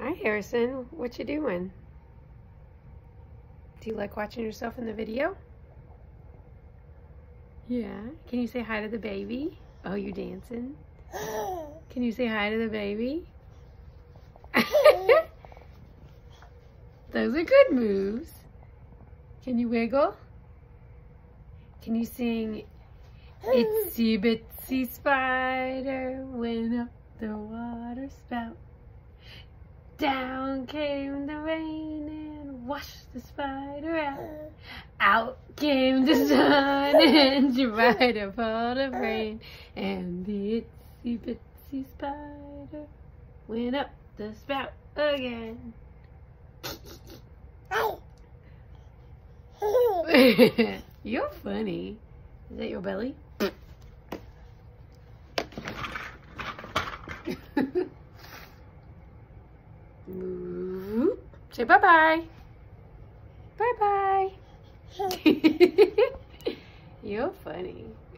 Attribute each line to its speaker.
Speaker 1: Hi, Harrison. What you doing? Do you like watching yourself in the video? Yeah. Can you say hi to the baby? Oh, you dancing? Can you say hi to the baby? Those are good moves. Can you wiggle? Can you sing Itsy Bitsy Spider went up the water spout? Down came the rain and washed the spider out. Out came the sun and dried up all the rain. And the itsy bitsy spider went up the spout again. You're funny. Is that your belly? Say bye-bye. Bye-bye. You're funny.